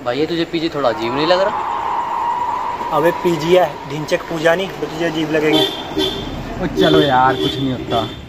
भाई ये तुझे पीजी थोड़ा अजीब नहीं लग रहा? अबे पीजी है ढिंचक पूजा नहीं तो तुझे अजीब लगेगी। ओ चलो यार कुछ नहीं होता।